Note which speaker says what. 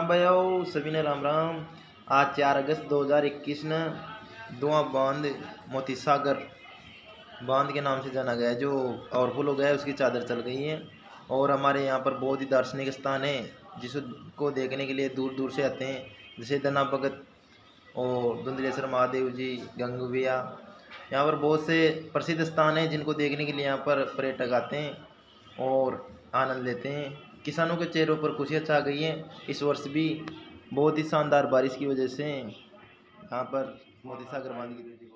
Speaker 1: भाइयों, सभी ने राम राम। आज 4 अगस्त 2021 न दुआ बांध मोती सागर बांध के नाम से जाना गया है, जो पावरफुल हो गया है, उसकी चादर चल गई है। और हमारे यहाँ पर बहुत ही दार्शनिक स्थान है जिसको देखने के लिए दूर दूर से आते हैं, जैसे दना भगत और धुंधलेश्वर महादेव जी, गंगविया। यहाँ पर बहुत से प्रसिद्ध स्थान हैं जिनको देखने के लिए यहाँ पर पर्यटक आते हैं और आनंद लेते हैं। किसानों के चेहरों पर खुशियाँ छा गई हैं। इस वर्ष भी बहुत ही शानदार बारिश की वजह से यहाँ पर मोती सागर बांध की